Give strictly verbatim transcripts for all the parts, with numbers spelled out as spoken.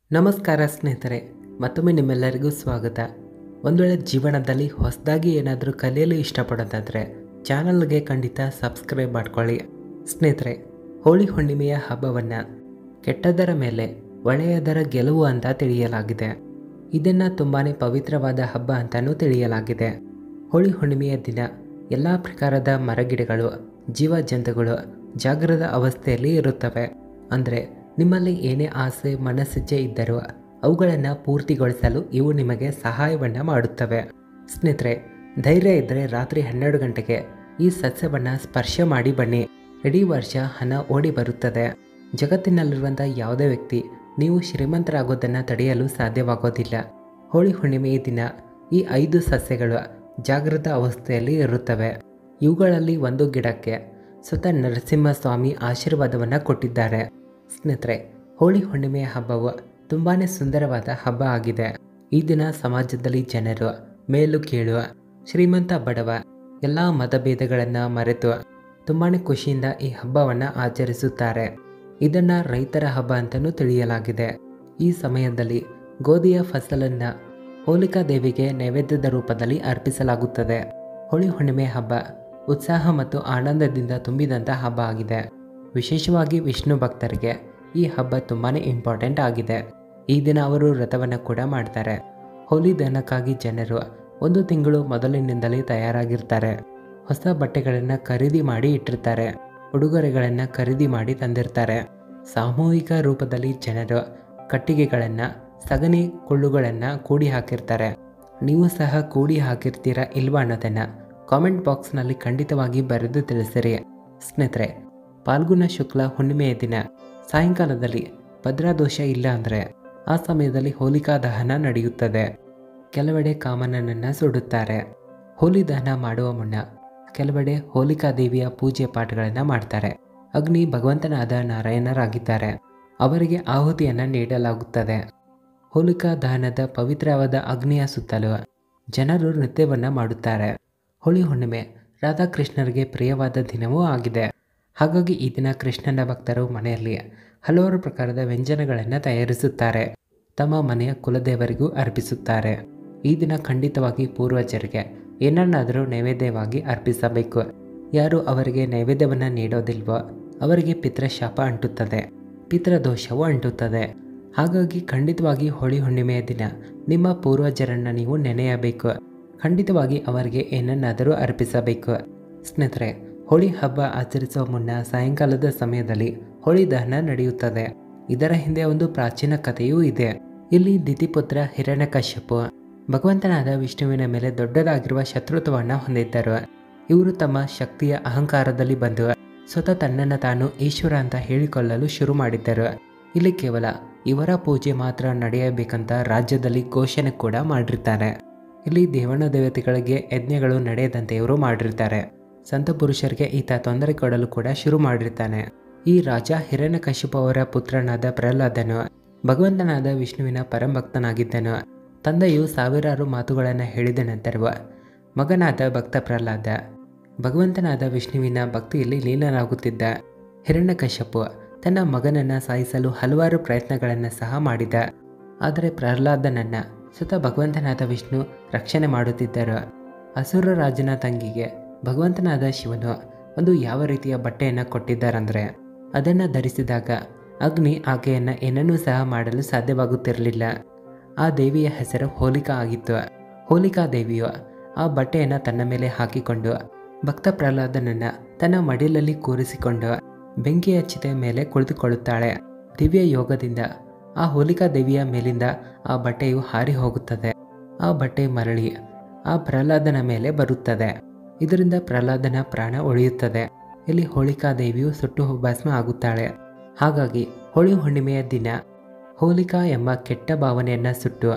ನಮಸ್ಕಾರ ಸ್ನೇಹಿತರೆ, ಮತ್ತೊಮ್ಮೆ ನಿಮ್ಮೆಲ್ಲರಿಗೂ ಸ್ವಾಗತ. ಒಂದು ವೇಳೆ ಜೀವನದಲ್ಲಿ ಹೊಸದಾಗಿ ಏನಾದರೂ ಕಲಿಯಲು ಇಷ್ಟಪಡೋದಾದರೆ ಚಾನಲ್ಗೆ ಖಂಡಿತ ಸಬ್ಸ್ಕ್ರೈಬ್ ಮಾಡ್ಕೊಳ್ಳಿ. ಸ್ನೇಹಿತರೆ, ಹೋಳಿ ಹುಣ್ಣಿಮೆಯ ಹಬ್ಬವನ್ನು ಕೆಟ್ಟದರ ಮೇಲೆ ಒಳ್ಳೆಯದರ ಗೆಲುವು ಅಂತ ತಿಳಿಯಲಾಗಿದೆ. ಇದನ್ನು ತುಂಬಾ ಪವಿತ್ರವಾದ ಹಬ್ಬ ಅಂತಲೂ ತಿಳಿಯಲಾಗಿದೆ. ಹೋಳಿ ಹುಣ್ಣಿಮೆಯ ದಿನ ಎಲ್ಲ ಪ್ರಕಾರದ ಮರಗಿಡಗಳು, ಜೀವ ಜಂತುಗಳು ಜಾಗೃತ ಅವಸ್ಥೆಯಲ್ಲಿ ಇರುತ್ತವೆ. ಅಂದರೆ ನಿಮ್ಮಲ್ಲಿ ಏನೇ ಆಸೆ ಮನಸ್ಸಿಚ್ಛೆ ಇದ್ದರೂ ಅವುಗಳನ್ನು ಪೂರ್ತಿಗೊಳಿಸಲು ಇವು ನಿಮಗೆ ಸಹಾಯವನ್ನು ಮಾಡುತ್ತವೆ. ಸ್ನೇಹಿತರೆ, ಧೈರ್ಯ ಇದ್ದರೆ ರಾತ್ರಿ ಹನ್ನೆರಡು ಗಂಟೆಗೆ ಈ ಸಸ್ಯವನ್ನು ಸ್ಪರ್ಶ ಮಾಡಿ ಬನ್ನಿ. ಇಡೀ ವರ್ಷ ಹಣ ಓಡಿ ಬರುತ್ತದೆ. ಜಗತ್ತಿನಲ್ಲಿರುವಂಥ ಯಾವುದೇ ವ್ಯಕ್ತಿ ನೀವು ಶ್ರೀಮಂತರಾಗೋದನ್ನು ತಡೆಯಲು ಸಾಧ್ಯವಾಗೋದಿಲ್ಲ. ಹೋಳಿ ಹುಣ್ಣಿಮೆಯ ದಿನ ಈ ಐದು ಸಸ್ಯಗಳು ಜಾಗೃತ ಅವಸ್ಥೆಯಲ್ಲಿ ಇರುತ್ತವೆ. ಇವುಗಳಲ್ಲಿ ಒಂದು ಗಿಡಕ್ಕೆ ಸ್ವತಃ ನರಸಿಂಹಸ್ವಾಮಿ ಆಶೀರ್ವಾದವನ್ನು ಕೊಟ್ಟಿದ್ದಾರೆ. ಸ್ನೇಹಿತರೆ, ಹೋಳಿ ಹುಣ್ಣಿಮೆಯ ಹಬ್ಬವು ತುಂಬಾ ಸುಂದರವಾದ ಹಬ್ಬ ಆಗಿದೆ. ಈ ದಿನ ಸಮಾಜದಲ್ಲಿ ಜನರು ಮೇಲು ಕೀಳು, ಶ್ರೀಮಂತ ಬಡವ ಎಲ್ಲ ಮತಭೇದಗಳನ್ನು ಮರೆತು ತುಂಬಾ ಖುಷಿಯಿಂದ ಈ ಹಬ್ಬವನ್ನು ಆಚರಿಸುತ್ತಾರೆ. ಇದನ್ನು ರೈತರ ಹಬ್ಬ ಅಂತಲೂ ತಿಳಿಯಲಾಗಿದೆ. ಈ ಸಮಯದಲ್ಲಿ ಗೋಧಿಯ ಫಸಲನ್ನು ಹೋಲಿಕಾ ದೇವಿಗೆ ನೈವೇದ್ಯದ ರೂಪದಲ್ಲಿ ಅರ್ಪಿಸಲಾಗುತ್ತದೆ. ಹೋಳಿ ಹುಣ್ಣಿಮೆ ಹಬ್ಬ ಉತ್ಸಾಹ ಮತ್ತು ಆನಂದದಿಂದ ತುಂಬಿದಂಥ ಹಬ್ಬ ಆಗಿದೆ. ವಿಶೇಷವಾಗಿ ವಿಷ್ಣು ಭಕ್ತರಿಗೆ ಈ ಹಬ್ಬ ತುಂಬಾ ಇಂಪಾರ್ಟೆಂಟ್ ಆಗಿದೆ. ಈ ದಿನ ಅವರು ವ್ರತವನ್ನು ಕೂಡ ಮಾಡ್ತಾರೆ. ಹೋಲಿ ದಹನಕ್ಕಾಗಿ ಜನರು ಒಂದು ತಿಂಗಳು ಮೊದಲಿನಿಂದಲೇ ತಯಾರಾಗಿರ್ತಾರೆ. ಹೊಸ ಬಟ್ಟೆಗಳನ್ನು ಖರೀದಿ ಮಾಡಿ ಇಟ್ಟಿರ್ತಾರೆ. ಉಡುಗೊರೆಗಳನ್ನು ಖರೀದಿ ಮಾಡಿ ತಂದಿರ್ತಾರೆ. ಸಾಮೂಹಿಕ ರೂಪದಲ್ಲಿ ಜನರು ಕಟ್ಟಿಗೆಗಳನ್ನು, ಸಗಣಿ ಕುಳ್ಳುಗಳನ್ನು ಕೂಡಿ ಹಾಕಿರ್ತಾರೆ. ನೀವು ಸಹ ಕೂಡಿ ಹಾಕಿರ್ತೀರಾ ಇಲ್ವಾ ಅನ್ನೋದನ್ನು ಕಾಮೆಂಟ್ ಬಾಕ್ಸ್ನಲ್ಲಿ ಖಂಡಿತವಾಗಿ ಬರೆದು ತಿಳಿಸಿರಿ. ಸ್ನೇಹಿತರೆ, ಫಾಲ್ಗುಣ ಶುಕ್ಲ ಹುಣ್ಣಿಮೆಯ ದಿನ ಸಾಯಂಕಾಲದಲ್ಲಿ ಭದ್ರಾದೋಷ ಇಲ್ಲ ಅಂದರೆ ಆ ಸಮಯದಲ್ಲಿ ಹೋಲಿಕಾ ದಹನ ನಡೆಯುತ್ತದೆ. ಕೆಲವೆಡೆ ಕಾಮನನ್ನು ಸುಡುತ್ತಾರೆ. ಹೋಲಿ ದಹನ ಮಾಡುವ ಮುನ್ನ ಕೆಲವೆಡೆ ಹೋಲಿಕಾ ದೇವಿಯ ಪೂಜೆ ಪಾಠಗಳನ್ನು ಮಾಡ್ತಾರೆ. ಅಗ್ನಿ ಭಗವಂತನಾದ ನಾರಾಯಣರಾಗಿದ್ದಾರೆ. ಅವರಿಗೆ ಆಹುತಿಯನ್ನು ನೀಡಲಾಗುತ್ತದೆ. ಹೋಲಿಕಾ ದಹನದ ಪವಿತ್ರವಾದ ಅಗ್ನಿಯ ಸುತ್ತಲೂ ಜನರು ನೃತ್ಯವನ್ನು ಮಾಡುತ್ತಾರೆ. ಹೋಳಿ ಹುಣ್ಣಿಮೆ ರಾಧಾಕೃಷ್ಣರಿಗೆ ಪ್ರಿಯವಾದ ದಿನವೂ ಆಗಿದೆ. ಹಾಗಾಗಿ ಈ ದಿನ ಕೃಷ್ಣನ ಭಕ್ತರು ಮನೆಯಲ್ಲಿ ಹಲವಾರು ಪ್ರಕಾರದ ವ್ಯಂಜನಗಳನ್ನು ತಯಾರಿಸುತ್ತಾರೆ. ತಮ್ಮ ಮನೆಯ ಕುಲದೇವರಿಗೂ ಅರ್ಪಿಸುತ್ತಾರೆ. ಈ ದಿನ ಖಂಡಿತವಾಗಿ ಪೂರ್ವಜರಿಗೆ ಏನನ್ನಾದರೂ ನೈವೇದ್ಯವಾಗಿ ಅರ್ಪಿಸಬೇಕು. ಯಾರು ಅವರಿಗೆ ನೈವೇದ್ಯವನ್ನು ನೀಡೋದಿಲ್ವೋ ಅವರಿಗೆ ಪಿತೃಶಾಪ ಅಂಟುತ್ತದೆ, ಪಿತೃದೋಷವು ಅಂಟುತ್ತದೆ. ಹಾಗಾಗಿ ಖಂಡಿತವಾಗಿ ಹೋಳಿ ಹುಣ್ಣಿಮೆಯ ದಿನ ನಿಮ್ಮ ಪೂರ್ವಜರನ್ನು ನೀವು ನೆನೆಯಬೇಕು. ಖಂಡಿತವಾಗಿ ಅವರಿಗೆ ಏನನ್ನಾದರೂ ಅರ್ಪಿಸಬೇಕು. ಸ್ನೇಹಿತರೆ, ಹೋಳಿ ಹಬ್ಬ ಆಚರಿಸುವ ಮುನ್ನ ಸಾಯಂಕಾಲದ ಸಮಯದಲ್ಲಿ ಹೋಳಿ ದಹನ ನಡೆಯುತ್ತದೆ. ಇದರ ಹಿಂದೆ ಒಂದು ಪ್ರಾಚೀನ ಕಥೆಯೂ ಇದೆ. ಇಲ್ಲಿ ದಿತಿಪುತ್ರ ಹಿರಣ್ಯಕಶ್ಯಪು ಭಗವಂತನಾದ ವಿಷ್ಣುವಿನ ಮೇಲೆ ದೊಡ್ಡದಾಗಿರುವ ಶತ್ರುತ್ವವನ್ನು ಹೊಂದಿದ್ದರು. ಇವರು ತಮ್ಮ ಶಕ್ತಿಯ ಅಹಂಕಾರದಲ್ಲಿ ಬಂದು ಸ್ವತಃ ತನ್ನನ್ನು ತಾನು ಈಶ್ವರ ಅಂತ ಹೇಳಿಕೊಳ್ಳಲು ಶುರು ಮಾಡಿದ್ದರು. ಇಲ್ಲಿ ಕೇವಲ ಇವರ ಪೂಜೆ ಮಾತ್ರ ನಡೆಯಬೇಕಂತ ರಾಜ್ಯದಲ್ಲಿ ಘೋಷಣೆ ಕೂಡ ಮಾಡಿರ್ತಾರೆ. ಇಲ್ಲಿ ದೇವಣ ದೇವತೆಗಳಿಗೆ ಯಜ್ಞಗಳು ನಡೆಯದಂತೆ ಇವರು ಮಾಡಿರ್ತಾರೆ. ಸಂತ ಪುರುಷರಿಗೆ ಈತ ತೊಂದರೆ ಕೊಡಲು ಕೂಡ ಶುರು ಮಾಡಿರ್ತಾನೆ. ಈ ರಾಜ ಹಿರಣ್ಯಕಶಿಪು ಅವರ ಪುತ್ರನಾದ ಪ್ರಹ್ಲಾದನು ಭಗವಂತನಾದ ವಿಷ್ಣುವಿನ ಪರಂಭಕ್ತನಾಗಿದ್ದನು. ತಂದೆಯು ಸಾವಿರಾರು ಮಾತುಗಳನ್ನು ಹೇಳಿದ ನಂತರವ ಮಗನಾದ ಭಕ್ತ ಪ್ರಹ್ಲಾದ ಭಗವಂತನಾದ ವಿಷ್ಣುವಿನ ಭಕ್ತಿಯಲ್ಲಿ ಲೀನನಾಗುತ್ತಿದ್ದ. ಹಿರಣ್ಯಕಶಿಪು ತನ್ನ ಮಗನನ್ನು ಸಾಯಿಸಲು ಹಲವಾರು ಪ್ರಯತ್ನಗಳನ್ನು ಸಹ ಮಾಡಿದ. ಆದರೆ ಪ್ರಹ್ಲಾದನನ್ನು ಸ್ವತಃ ಭಗವಂತನಾದ ವಿಷ್ಣು ರಕ್ಷಣೆ ಮಾಡುತ್ತಿದ್ದರು. ಅಸುರ ರಾಜನ ತಂಗಿಗೆ ಭಗವಂತನಾದ ಶಿವನು ಒಂದು ಯಾವ ರೀತಿಯ ಬಟ್ಟೆಯನ್ನು ಕೊಟ್ಟಿದ್ದಾರಂದರೆ ಅದನ್ನು ಧರಿಸಿದಾಗ ಅಗ್ನಿ ಆಕೆಯನ್ನು ಏನನ್ನೂ ಸಹ ಮಾಡಲು ಸಾಧ್ಯವಾಗುತ್ತಿರಲಿಲ್ಲ. ಆ ದೇವಿಯ ಹೆಸರು ಹೋಲಿಕಾ ಆಗಿತ್ತು. ಹೋಲಿಕಾ ದೇವಿಯು ಆ ಬಟ್ಟೆಯನ್ನು ತನ್ನ ಮೇಲೆ ಹಾಕಿಕೊಂಡು ಭಕ್ತ ಪ್ರಹ್ಲಾದನನ್ನು ತನ್ನ ಮಡಿಲಲ್ಲಿ ಕೂರಿಸಿಕೊಂಡು ಬೆಂಕಿಯ ಚಿತೆಯ ಮೇಲೆ ಕುಳಿತುಕೊಳ್ಳುತ್ತಾಳೆ. ದಿವ್ಯ ಯೋಗದಿಂದ ಆ ಹೋಲಿಕಾ ದೇವಿಯ ಮೇಲಿಂದ ಆ ಬಟ್ಟೆಯು ಹಾರಿ ಹೋಗುತ್ತದೆ. ಆ ಬಟ್ಟೆ ಮರಳಿ ಆ ಪ್ರಹ್ಲಾದನ ಮೇಲೆ ಬರುತ್ತದೆ. ಇದರಿಂದ ಪ್ರಹ್ಲಾದನ ಪ್ರಾಣ ಉಳಿಯುತ್ತದೆ. ಇಲ್ಲಿ ಹೋಲಿಕಾ ದೇವಿಯು ಸುಟ್ಟು ಭಸ್ಮ ಆಗುತ್ತಾಳೆ. ಹಾಗಾಗಿ ಹೋಳಿ ಹುಣ್ಣಿಮೆಯ ದಿನ ಹೋಲಿಕಾ ಎಂಬ ಕೆಟ್ಟ ಭಾವನೆಯನ್ನು ಸುಟ್ಟು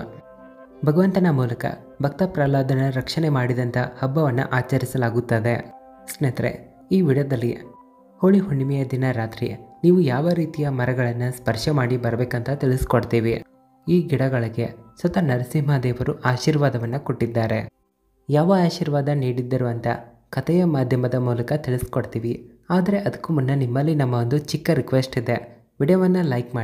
ಭಗವಂತನ ಮೂಲಕ ಭಕ್ತ ಪ್ರಹ್ಲಾದನ ರಕ್ಷಣೆ ಮಾಡಿದಂಥ ಹಬ್ಬವನ್ನು ಆಚರಿಸಲಾಗುತ್ತದೆ. ಸ್ನೇಹಿತರೆ, ಈ ವಿಡಿಯೋದಲ್ಲಿ ಹೋಳಿ ಹುಣ್ಣಿಮೆಯ ದಿನ ರಾತ್ರಿ ನೀವು ಯಾವ ರೀತಿಯ ಮರಗಳನ್ನು ಸ್ಪರ್ಶ ಮಾಡಿ ಬರಬೇಕಂತ ತಿಳಿಸ್ಕೊಡ್ತೀವಿ. ಈ ಗಿಡಗಳಿಗೆ ಸ್ವತಃ ನರಸಿಂಹದೇವರು ಆಶೀರ್ವಾದವನ್ನು ಕೊಟ್ಟಿದ್ದಾರೆ. ಯಾವ ಆಶೀರ್ವಾದ ನೀಡಿದ್ದರು ಅಂತ ಕಥೆಯ ಮಾಧ್ಯಮದ ಮೂಲಕ ತಿಳಿಸ್ಕೊಡ್ತೀವಿ. ಆದರೆ ಅದಕ್ಕೂ ಮುನ್ನ ನಿಮ್ಮಲ್ಲಿ ನಮ್ಮ ಒಂದು ಚಿಕ್ಕ ರಿಕ್ವೆಸ್ಟ್ ಇದೆ. ವಿಡಿಯೋವನ್ನು ಲೈಕ್ ಮಾಡಿ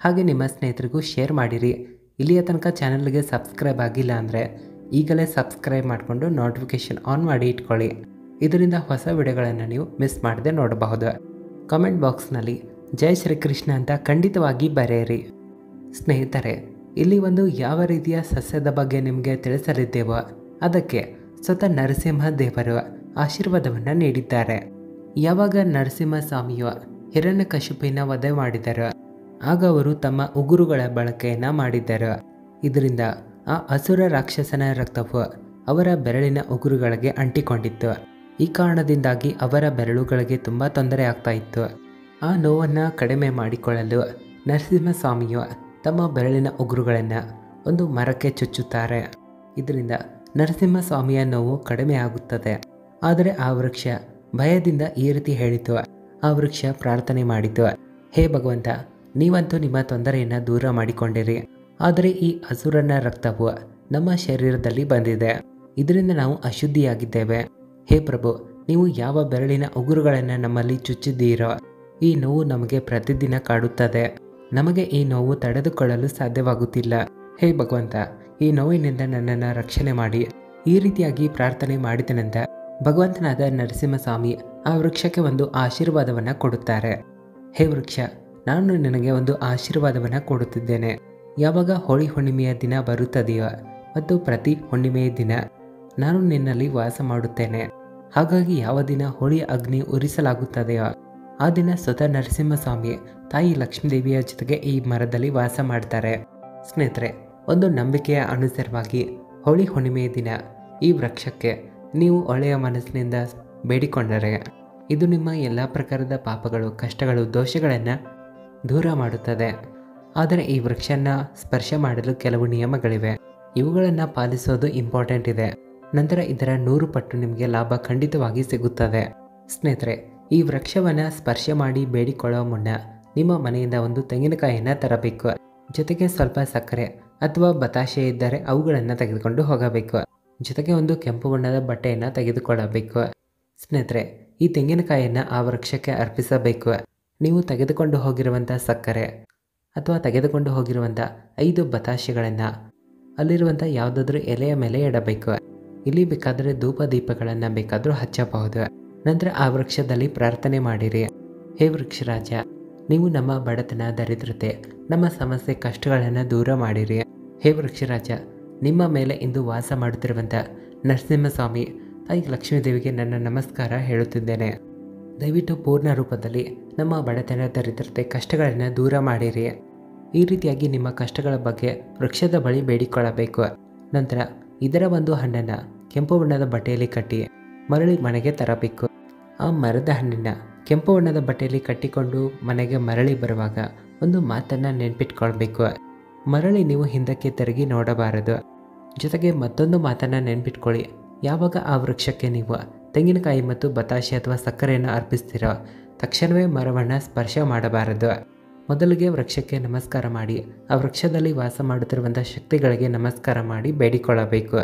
ಹಾಗೆ ನಿಮ್ಮ ಸ್ನೇಹಿತರಿಗೂ ಶೇರ್ ಮಾಡಿರಿ. ಇಲ್ಲಿಯ ತನಕ ಚಾನಲ್ಗೆ ಸಬ್ಸ್ಕ್ರೈಬ್ ಆಗಿಲ್ಲ ಅಂದರೆ ಈಗಲೇ ಸಬ್ಸ್ಕ್ರೈಬ್ ಮಾಡಿಕೊಂಡು ನೋಟಿಫಿಕೇಷನ್ ಆನ್ ಮಾಡಿ ಇಟ್ಕೊಳ್ಳಿ. ಇದರಿಂದ ಹೊಸ ವಿಡಿಯೋಗಳನ್ನು ನೀವು ಮಿಸ್ ಮಾಡದೆ ನೋಡಬಹುದು. ಕಾಮೆಂಟ್ ಬಾಕ್ಸ್ನಲ್ಲಿ ಜೈ ಶ್ರೀಕೃಷ್ಣ ಅಂತ ಖಂಡಿತವಾಗಿ ಬರೆಯಿರಿ. ಸ್ನೇಹಿತರೆ, ಇಲ್ಲಿ ಒಂದು ಯಾವ ರೀತಿಯ ಸಸ್ಯದ ಬಗ್ಗೆ ನಿಮಗೆ ತಿಳಿಸಲಿದ್ದೇವೋ ಅದಕ್ಕೆ ಸ್ವತಃ ನರಸಿಂಹ ದೇವರು ಆಶೀರ್ವಾದವನ್ನು ನೀಡಿದ್ದಾರೆ. ಯಾವಾಗ ನರಸಿಂಹ ಸ್ವಾಮಿಯು ಹಿರಣ್ಯಕಶಿಪುವಿನ ವಧೆ ಮಾಡಿದರು ಆಗ ಅವರು ತಮ್ಮ ಉಗುರುಗಳ ಬಳಕೆಯನ್ನು ಮಾಡಿದ್ದರು. ಇದರಿಂದ ಆ ಅಸುರ ರಾಕ್ಷಸನ ರಕ್ತವು ಅವರ ಬೆರಳಿನ ಉಗುರುಗಳಿಗೆ ಅಂಟಿಕೊಂಡಿತ್ತು. ಈ ಕಾರಣದಿಂದಾಗಿ ಅವರ ಬೆರಳುಗಳಿಗೆ ತುಂಬ ತೊಂದರೆ ಆಗ್ತಾ ಇತ್ತು. ಆ ನೋವನ್ನು ಕಡಿಮೆ ಮಾಡಿಕೊಳ್ಳಲು ನರಸಿಂಹಸ್ವಾಮಿಯು ತಮ್ಮ ಬೆರಳಿನ ಉಗುರುಗಳನ್ನು ಒಂದು ಮರಕ್ಕೆ ಚುಚ್ಚುತ್ತಾರೆ. ಇದರಿಂದ ನರಸಿಂಹಸ್ವಾಮಿಯ ನೋವು ಕಡಿಮೆ ಆಗುತ್ತದೆ. ಆದರೆ ಆ ವೃಕ್ಷ ಭಯದಿಂದ ಈ ರೀತಿ ಹೇಳಿತು. ಆ ವೃಕ್ಷ ಪ್ರಾರ್ಥನೆ ಮಾಡಿತು, ಹೇ ಭಗವಂತ, ನೀವಂತೂ ನಿಮ್ಮ ತೊಂದರೆಯನ್ನು ದೂರ ಮಾಡಿಕೊಂಡಿರಿ. ಆದರೆ ಈ ಅಸುರನ ರಕ್ತವು ನಮ್ಮ ಶರೀರದಲ್ಲಿ ಬಂದಿದೆ. ಇದರಿಂದ ನಾವು ಅಶುದ್ಧಿಯಾಗಿದ್ದೇವೆ. ಹೇ ಪ್ರಭು, ನೀವು ಯಾವ ಬೆರಳಿನ ಉಗುರುಗಳನ್ನು ನಮ್ಮಲ್ಲಿ ಚುಚ್ಚಿದ್ದೀರೋ ಈ ನೋವು ನಮಗೆ ಪ್ರತಿದಿನ ಕಾಡುತ್ತದೆ. ನಮಗೆ ಈ ನೋವು ತಡೆದುಕೊಳ್ಳಲು ಸಾಧ್ಯವಾಗುತ್ತಿಲ್ಲ. ಹೇ ಭಗವಂತ, ಈ ನೋವಿನಿಂದ ನನ್ನನ್ನು ರಕ್ಷಣೆ ಮಾಡಿ. ಈ ರೀತಿಯಾಗಿ ಪ್ರಾರ್ಥನೆ ಮಾಡಿದ ನಂತರ ಭಗವಂತನಾದ ನರಸಿಂಹಸ್ವಾಮಿ ಆ ವೃಕ್ಷಕ್ಕೆ ಒಂದು ಆಶೀರ್ವಾದವನ್ನು ಕೊಡುತ್ತಾರೆ. ಹೇ ವೃಕ್ಷ, ನಾನು ನಿನಗೆ ಒಂದು ಆಶೀರ್ವಾದವನ್ನು ಕೊಡುತ್ತಿದ್ದೇನೆ. ಯಾವಾಗ ಹೋಳಿ ಹುಣ್ಣಿಮೆಯ ದಿನ ಬರುತ್ತದೆಯೋ ಮತ್ತು ಪ್ರತಿ ಹುಣ್ಣಿಮೆಯ ದಿನ ನಾನು ನಿನ್ನಲ್ಲಿ ವಾಸ ಮಾಡುತ್ತೇನೆ. ಹಾಗಾಗಿ ಯಾವ ದಿನ ಹೋಳಿ ಅಗ್ನಿ ಉರಿಸಲಾಗುತ್ತದೆಯೋ ಆ ದಿನ ಸ್ವತಃ ನರಸಿಂಹಸ್ವಾಮಿ ತಾಯಿ ಲಕ್ಷ್ಮೀದೇವಿಯ ಜೊತೆಗೆ ಈ ಮರದಲ್ಲಿ ವಾಸ ಮಾಡ್ತಾರೆ. ಸ್ನೇಹಿತರೆ, ಒಂದು ನಂಬಿಕೆಯ ಅನುಸಾರವಾಗಿ ಹೋಳಿ ಹುಣ್ಣಿಮೆಯ ದಿನ ಈ ವೃಕ್ಷಕ್ಕೆ ನೀವು ಒಳ್ಳೆಯ ಮನಸ್ಸಿನಿಂದ ಬೇಡಿಕೊಂಡರೆ ಇದು ನಿಮ್ಮ ಎಲ್ಲ ಪ್ರಕಾರದ ಪಾಪಗಳು, ಕಷ್ಟಗಳು, ದೋಷಗಳನ್ನು ದೂರ ಮಾಡುತ್ತದೆ. ಆದರೆ ಈ ವೃಕ್ಷನ ಸ್ಪರ್ಶ ಮಾಡಲು ಕೆಲವು ನಿಯಮಗಳಿವೆ. ಇವುಗಳನ್ನು ಪಾಲಿಸೋದು ಇಂಪಾರ್ಟೆಂಟ್ ಇದೆ. ನಂತರ ಇದರ ನೂರು ಪಟ್ಟು ನಿಮಗೆ ಲಾಭ ಖಂಡಿತವಾಗಿ ಸಿಗುತ್ತದೆ. ಸ್ನೇಹಿತರೆ, ಈ ವೃಕ್ಷವನ್ನು ಸ್ಪರ್ಶ ಮಾಡಿ ಬೇಡಿಕೊಳ್ಳುವ ಮುನ್ನ ನಿಮ್ಮ ಮನೆಯಿಂದ ಒಂದು ತೆಂಗಿನಕಾಯಿಯನ್ನು ತರಬೇಕು. ಜೊತೆಗೆ ಸ್ವಲ್ಪ ಸಕ್ಕರೆ ಅಥವಾ ಬತಾಶೆ ಇದ್ದರೆ ಅವುಗಳನ್ನು ತೆಗೆದುಕೊಂಡು ಹೋಗಬೇಕು. ಜೊತೆಗೆ ಒಂದು ಕೆಂಪು ಬಣ್ಣದ ಬಟ್ಟೆಯನ್ನು ತೆಗೆದುಕೊಳ್ಳಬೇಕು. ಸ್ನೇಹಿತರೆ, ಈ ತೆಂಗಿನಕಾಯಿಯನ್ನು ಆ ವೃಕ್ಷಕ್ಕೆ ಅರ್ಪಿಸಬೇಕು. ನೀವು ತೆಗೆದುಕೊಂಡು ಹೋಗಿರುವಂಥ ಸಕ್ಕರೆ ಅಥವಾ ತೆಗೆದುಕೊಂಡು ಹೋಗಿರುವಂಥ ಐದು ಬತಾಶೆಗಳನ್ನು ಅಲ್ಲಿರುವಂಥ ಯಾವುದಾದ್ರೂ ಎಲೆಯ ಮೇಲೆ ಇಡಬೇಕು. ಇಲ್ಲಿ ಬೇಕಾದರೆ ಧೂಪ ದೀಪಗಳನ್ನು ಬೇಕಾದರೂ ಹಚ್ಚಬಹುದು. ನಂತರ ಆ ವೃಕ್ಷದಲ್ಲಿ ಪ್ರಾರ್ಥನೆ ಮಾಡಿರಿ, ಹೇ ವೃಕ್ಷರಾಜ, ನೀವು ನಮ್ಮ ಬಡತನ, ದರಿದ್ರತೆ, ನಮ್ಮ ಸಮಸ್ಯೆ, ಕಷ್ಟಗಳನ್ನು ದೂರ ಮಾಡಿರಿ. ಹೇ ವೃಕ್ಷರಾಜ, ನಿಮ್ಮ ಮೇಲೆ ಇಂದು ವಾಸ ಮಾಡುತ್ತಿರುವಂಥ ನರಸಿಂಹಸ್ವಾಮಿ ತಾಯಿ ಲಕ್ಷ್ಮೀದೇವಿಗೆ ನನ್ನ ನಮಸ್ಕಾರ ಹೇಳುತ್ತಿದ್ದೇನೆ. ದಯವಿಟ್ಟು ಪೂರ್ಣ ರೂಪದಲ್ಲಿ ನಮ್ಮ ಬಡತನ, ದರಿದ್ರತೆ, ಕಷ್ಟಗಳನ್ನು ದೂರ ಮಾಡಿರಿ. ಈ ರೀತಿಯಾಗಿ ನಿಮ್ಮ ಕಷ್ಟಗಳ ಬಗ್ಗೆ ವೃಕ್ಷದ ಬಳಿ ಬೇಡಿಕೊಳ್ಳಬೇಕು. ನಂತರ ಇದರ ಒಂದು ಹಣ್ಣನ್ನು ಕೆಂಪು ಬಣ್ಣದ ಬಟ್ಟೆಯಲ್ಲಿ ಕಟ್ಟಿ ಮರಳಿ ಮನೆಗೆ ತರಬೇಕು. ಆ ಮರದ ಹಣ್ಣಿನ ಕೆಂಪು ಬಣ್ಣದ ಬಟ್ಟೆಯಲ್ಲಿ ಕಟ್ಟಿಕೊಂಡು ಮನೆಗೆ ಮರಳಿ ಬರುವಾಗ ಒಂದು ಮಾತನ್ನು ನೆನ್ಪಿಟ್ಕೊಳ್ಬೇಕು. ಮರಳಿ ನೀವು ಹಿಂದಕ್ಕೆ ತಿರುಗಿ ನೋಡಬಾರದು. ಜೊತೆಗೆ ಮತ್ತೊಂದು ಮಾತನ್ನು ನೆನ್ಪಿಟ್ಕೊಳ್ಳಿ, ಯಾವಾಗ ಆ ವೃಕ್ಷಕ್ಕೆ ನೀವು ತೆಂಗಿನಕಾಯಿ ಮತ್ತು ಬತಾಶೆ ಅಥವಾ ಸಕ್ಕರೆಯನ್ನು ಅರ್ಪಿಸ್ತೀರೋ ತಕ್ಷಣವೇ ಮರವನ್ನು ಸ್ಪರ್ಶ ಮಾಡಬಾರದು. ಮೊದಲಿಗೆ ವೃಕ್ಷಕ್ಕೆ ನಮಸ್ಕಾರ ಮಾಡಿ ಆ ವೃಕ್ಷದಲ್ಲಿ ವಾಸ ಮಾಡುತ್ತಿರುವಂಥ ಶಕ್ತಿಗಳಿಗೆ ನಮಸ್ಕಾರ ಮಾಡಿ ಬೇಡಿಕೊಳ್ಳಬೇಕು.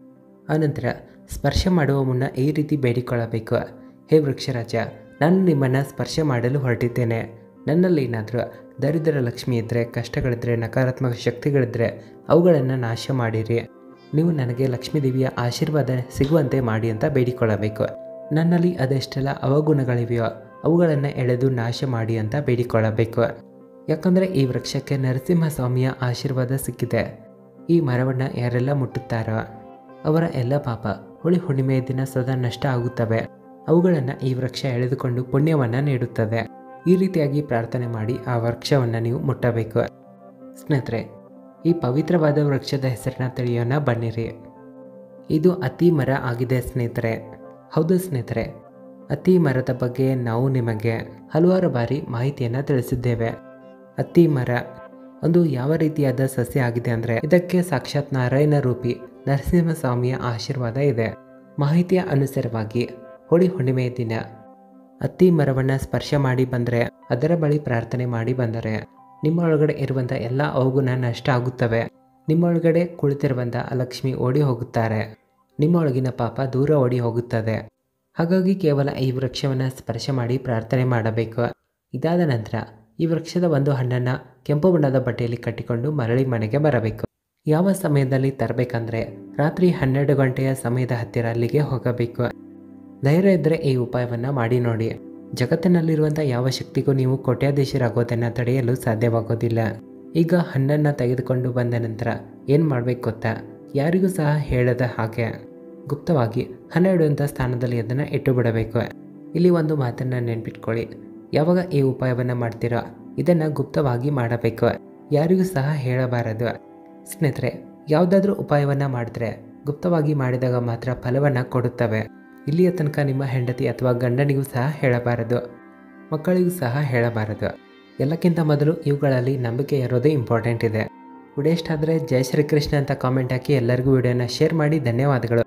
ಆನಂತರ ಸ್ಪರ್ಶ ಮಾಡುವ ಮುನ್ನ ಈ ರೀತಿ ಬೇಡಿಕೊಳ್ಳಬೇಕು, ಹೇ ವೃಕ್ಷರಾಜ, ನಾನು ನಿಮ್ಮನ್ನು ಸ್ಪರ್ಶ ಮಾಡಲು ಹೊರಟಿದ್ದೇನೆ. ನನ್ನಲ್ಲಿ ಏನಾದರೂ ದರಿದ್ರ ಲಕ್ಷ್ಮಿ ಇದ್ದರೆ, ಕಷ್ಟಗಳಿದ್ದರೆ, ನಕಾರಾತ್ಮಕ ಶಕ್ತಿಗಳಿದ್ದರೆ ಅವುಗಳನ್ನು ನಾಶ ಮಾಡಿರಿ. ನೀವು ನನಗೆ ಲಕ್ಷ್ಮೀದೇವಿಯ ಆಶೀರ್ವಾದ ಸಿಗುವಂತೆ ಮಾಡಿ ಅಂತ ಬೇಡಿಕೊಳ್ಳಬೇಕು. ನನ್ನಲ್ಲಿ ಅದೆಷ್ಟೆಲ್ಲ ಅವಗುಣಗಳಿವೆಯೋ ಅವುಗಳನ್ನು ಎಳೆದು ನಾಶ ಮಾಡಿ ಅಂತ ಬೇಡಿಕೊಳ್ಳಬೇಕು. ಯಾಕಂದರೆ ಈ ವೃಕ್ಷಕ್ಕೆ ನರಸಿಂಹಸ್ವಾಮಿಯ ಆಶೀರ್ವಾದ ಸಿಕ್ಕಿದೆ. ಈ ಮರವನ್ನು ಯಾರೆಲ್ಲ ಮುಟ್ಟುತ್ತಾರೋ ಅವರ ಎಲ್ಲ ಪಾಪ ಹೋಳಿ ಹುಣ್ಣಿಮೆಯ ದಿನ ಸದಾ ನಷ್ಟ ಆಗುತ್ತವೆ. ಅವುಗಳನ್ನು ಈ ವೃಕ್ಷ ಎಳೆದುಕೊಂಡು ಪುಣ್ಯವನ್ನು ನೀಡುತ್ತದೆ. ಈ ರೀತಿಯಾಗಿ ಪ್ರಾರ್ಥನೆ ಮಾಡಿ ಆ ವೃಕ್ಷವನ್ನು ನೀವು ಮುಟ್ಟಬೇಕು. ಸ್ನೇಹಿತರೆ, ಈ ಪವಿತ್ರವಾದ ವೃಕ್ಷದ ಹೆಸರನ್ನ ತಿಳಿಯೋಣ ಬನ್ನಿರಿ. ಇದು ಅತ್ತಿ ಮರ ಆಗಿದೆ ಸ್ನೇಹಿತರೆ. ಹೌದು ಸ್ನೇಹಿತರೆ, ಅತ್ತಿ ಮರದ ಬಗ್ಗೆ ನಾವು ನಿಮಗೆ ಹಲವಾರು ಬಾರಿ ಮಾಹಿತಿಯನ್ನು ತಿಳಿಸಿದ್ದೇವೆ. ಅತ್ತಿ ಮರ ಒಂದು ಯಾವ ರೀತಿಯಾದ ಸಸ್ಯ ಆಗಿದೆ ಅಂದರೆ ಇದಕ್ಕೆ ಸಾಕ್ಷಾತ್ ನಾರಾಯಣ ರೂಪಿ ನರಸಿಂಹಸ್ವಾಮಿಯ ಆಶೀರ್ವಾದ ಇದೆ. ಮಾಹಿತಿಯ ಅನುಸಾರವಾಗಿ ಹೋಳಿ ಹುಣ್ಣಿಮೆಯ ದಿನ ಅತ್ತಿ ಮರವನ್ನು ಸ್ಪರ್ಶ ಮಾಡಿ ಬಂದರೆ, ಅದರ ಬಳಿ ಪ್ರಾರ್ಥನೆ ಮಾಡಿ ಬಂದರೆ ನಿಮ್ಮ ಒಳಗಡೆ ಇರುವಂಥ ಎಲ್ಲ ಅವಗುಣ ನಷ್ಟ ಆಗುತ್ತವೆ. ನಿಮ್ಮೊಳಗಡೆ ಕುಳಿತಿರುವಂಥ ಲಕ್ಷ್ಮಿ ಓಡಿ ಹೋಗುತ್ತಾರೆ. ನಿಮ್ಮೊಳಗಿನ ಪಾಪ ದೂರ ಓಡಿ ಹೋಗುತ್ತದೆ. ಹಾಗಾಗಿ ಕೇವಲ ಈ ವೃಕ್ಷವನ್ನು ಸ್ಪರ್ಶ ಮಾಡಿ ಪ್ರಾರ್ಥನೆ ಮಾಡಬೇಕು. ಇದಾದ ನಂತರ ಈ ವೃಕ್ಷದ ಒಂದು ಹಣ್ಣನ್ನು ಕೆಂಪು ಬಣ್ಣದ ಬಟ್ಟೆಯಲ್ಲಿ ಕಟ್ಟಿಕೊಂಡು ಮರಳಿ ಮನೆಗೆ ಬರಬೇಕು. ಯಾವ ಸಮಯದಲ್ಲಿ ತರಬೇಕಂದ್ರೆ ರಾತ್ರಿ ಹನ್ನೆರಡು ಗಂಟೆಯ ಸಮಯದ ಹತ್ತಿರ ಅಲ್ಲಿಗೆ ಹೋಗಬೇಕು. ಧೈರ್ಯ ಇದ್ದರೆ ಈ ಉಪಾಯವನ್ನು ಮಾಡಿ ನೋಡಿ. ಜಗತ್ತಿನಲ್ಲಿರುವಂಥ ಯಾವ ಶಕ್ತಿಗೂ ನೀವು ಕೋಟ್ಯಾಧೀಶರಾಗೋದನ್ನು ತಡೆಯಲು ಸಾಧ್ಯವಾಗೋದಿಲ್ಲ. ಈಗ ಹಣ್ಣನ್ನು ತೆಗೆದುಕೊಂಡು ಬಂದ ನಂತರ ಏನು ಮಾಡಬೇಕು ಗೊತ್ತಾ? ಯಾರಿಗೂ ಸಹ ಹೇಳದ ಹಾಗೆ ಗುಪ್ತವಾಗಿ ಹಣ ಇಡುವಂಥ ಸ್ಥಾನದಲ್ಲಿ ಅದನ್ನು ಇಟ್ಟು ಬಿಡಬೇಕು. ಇಲ್ಲಿ ಒಂದು ಮಾತನ್ನು ನೆನ್ಪಿಟ್ಕೊಳ್ಳಿ, ಯಾವಾಗ ಈ ಉಪಾಯವನ್ನು ಮಾಡ್ತೀರೋ ಇದನ್ನು ಗುಪ್ತವಾಗಿ ಮಾಡಬೇಕು, ಯಾರಿಗೂ ಸಹ ಹೇಳಬಾರದು. ಸ್ನೇಹಿತರೆ, ಯಾವುದಾದ್ರೂ ಉಪಾಯವನ್ನು ಮಾಡಿದ್ರೆ ಗುಪ್ತವಾಗಿ ಮಾಡಿದಾಗ ಮಾತ್ರ ಫಲವನ್ನು ಕೊಡುತ್ತವೆ. ಇಲ್ಲಿಯ ತನಕ ನಿಮ್ಮ ಹೆಂಡತಿ ಅಥವಾ ಗಂಡನಿಗೂ ಸಹ ಹೇಳಬಾರದು, ಮಕ್ಕಳಿಗೂ ಸಹ ಹೇಳಬಾರದು. ಎಲ್ಲಕ್ಕಿಂತ ಮೊದಲು ಇವುಗಳಲ್ಲಿ ನಂಬಿಕೆ ಇರೋದೇ ಇಂಪಾರ್ಟೆಂಟ್ ಇದೆ. ವಿಡಿಯೋ ಇಷ್ಟ ಆದರೆ ಜೈ ಶ್ರೀಕೃಷ್ಣ ಅಂತ ಕಾಮೆಂಟ್ ಹಾಕಿ ಎಲ್ಲರಿಗೂ ವಿಡಿಯೋನ ಶೇರ್ ಮಾಡಿ. ಧನ್ಯವಾದಗಳು.